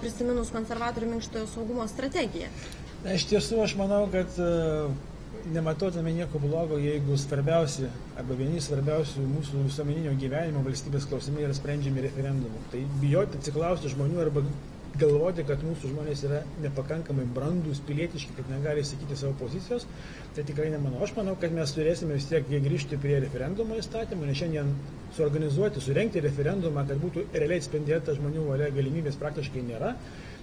prisiminus konservatorių minkštojo saugumo strategiją. Iš tiesų, aš manau, kad nematau tame nieko blogo, jeigu svarbiausi, arba vieni svarbiausių mūsų visuomeninio gyvenimo valstybės klausimai yra sprendžiami referendumu. Tai bijoti atsiklausti žmonių arba galvoti, kad mūsų žmonės yra nepakankamai brandūs, pilietiški, kad negali sakyti savo pozicijos, tai tikrai nemanau. Aš manau, kad mes turėsime vis tiek grįžti prie referendumo įstatymų, nes šiandien surengti referendumą, kad būtų realiai atspindėta žmonių valia, galimybės praktiškai nėra.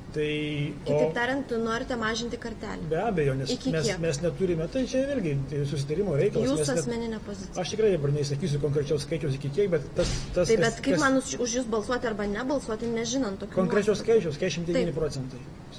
Kitaip tariant, norite mažinti kartelę? Be abejo, nes mes neturime, tai čia vėlgi susitarimo reikalas. Jūsų asmeninė pozicija? Aš tikrai dabar neįsakysiu konkrečiaus skaičiaus iki kiek, bet tas... Tai bet kaip man už jūs balsuoti arba nebalsuoti, nežinant tokių... Konkrečios skaičiaus, 49 procentai.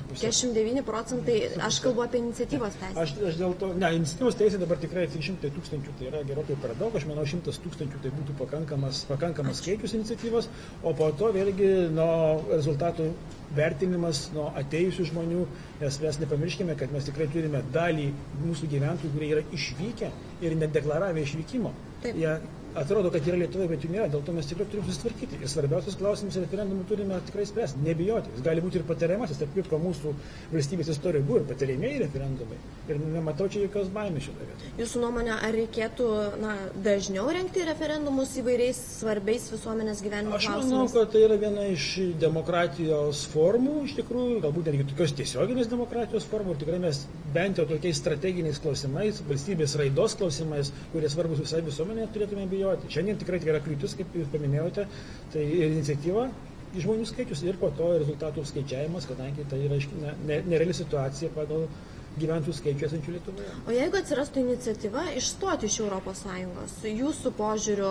49 procentai, aš kalbu apie iniciatyvos teisę. Aš dėl to, iniciatyvos teisė dabar tikrai 300 000, tai yra gerokai per daug, aš manau 100 000 tai būtų pakankamas skaičius iniciatyvos, o po to vėlgi nuo rezultatų vertinimas nuo atėjusių žmonių, nes mes nepamirškime, kad mes tikrai turime dalį mūsų gyventojų, kurie yra išvykę ir nedeklaravę išvykimo. Jie atrodo, kad yra Lietuvoje, bet jų nėra, dėl to mes tikrai turime susitvarkyti. Ir svarbiausias klausimas referendumų turime tikrai spręsti, nebijoti. Jis gali būti ir patariamasis, tarp kitko mūsų valstybės istorijoje buvo ir patariamieji referendumai. Ir nematau čia jokios baimės šitoje vietoje. Jūsų nuomonė, ar reikėtų dažniau rengti referendumus įvairiais svarbiais visuomenės gyvenimo klausimais? Aš manau, kad tai yra viena iš demokratijos formų, iš tikrųjų, galbūt netgi tokios tiesioginės demokratijos formų. Ir tikrai mes bent jau tokiais strateginiais klausimais, valstybės raidos klausimais, kurie svarbus visai visuomenė, turėtume bijoti. Šiandien tikrai yra kliūtis, kaip jūs paminėjote, tai ir iniciatyva, žmonių skaičius ir po to rezultatų skaičiavimas, kadangi tai yra nereali situacija pagal gyventojų skaičių esančių Lietuvoje. O jeigu atsirastų iniciatyva išstoti iš ES, jūsų požiūriu,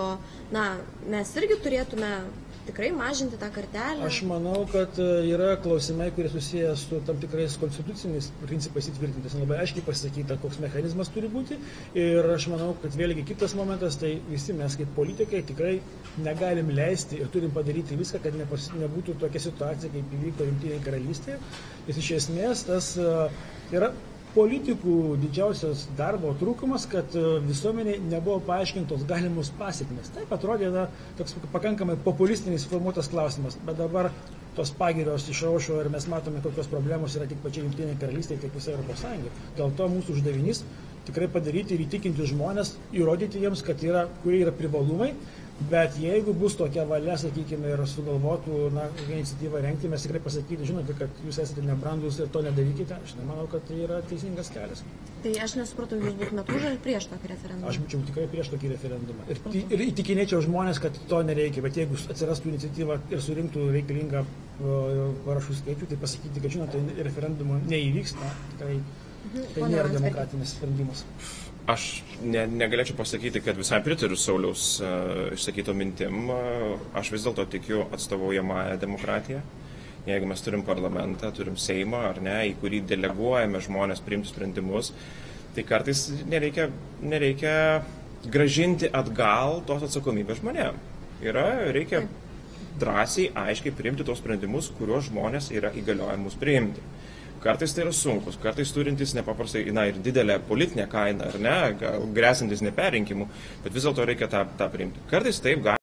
mes irgi turėtume tikrai mažinti tą kartelę? Aš manau, kad yra klausimai, kurie susiję su tam tikrais konstituciniais principais įtvirtintis. Labai aiškiai pasakyta, koks mechanizmas turi būti. Ir aš manau, kad vėlgi kitas momentas, tai visi mes kaip politikai tikrai negalim leisti ir turim padaryti viską, kad nebūtų tokia situacija, kaip įvyko Jungtinėje karalystėje. Nes iš esmės tas yra politikų didžiausias darbo trūkumas, kad visuomeniai nebuvo paaiškintos galimos pasiekmes. Taip atrodė toks pakankamai populistinis formuotas klausimas, bet dabar tos pagirios išaušo ir mes matome, kokios problemos yra tik pačiai Jungtinėje karalystėje, tiek visai Europos Sąjungai. Dėl to mūsų uždavinys tikrai padaryti ir įtikinti žmonės, įrodyti jiems, kad kurie yra privalumai. Bet jeigu bus tokia valia, sakykime, ir sugalvotų iniciatyvą rengti, mes tikrai pasakyti, žinote, kad jūs esate nebrandus ir to nedarykite, aš nemanau, kad tai yra teisingas kelias. Tai aš nesupratau, jūs būtumėte už ar prieš tokį referendumą? Aš būčiau tikrai prieš tokį referendumą. Ir įtikinėčiau žmonės, kad to nereikia, bet jeigu atsirastų iniciatyva ir surinktų reikalingą parašų skaičių, tai pasakyti, kad žinote, referendumo neįvyks, tikrai tai nėra demokratinis sprendimas. Aš negalėčiau pasakyti, kad visai pritariu Sauliaus išsakyto mintim. Aš vis dėlto tikiu atstovaujamąją demokratiją. Jeigu mes turim parlamentą, turim Seimą, ar ne, į kurį deleguojame žmonės priimti sprendimus, tai kartais nereikia gražinti atgal tos atsakomybės žmonėm. Reikia drąsiai, aiškiai priimti tos sprendimus, kuriuos žmonės yra įgaliojimus priimti. Kartais tai yra sunkus, kartais turintis nepaprastai ir didelę politinę kainą, ar ne, grėsintis neperrinkimų, bet vis dėlto reikia tą priimti. Kartais taip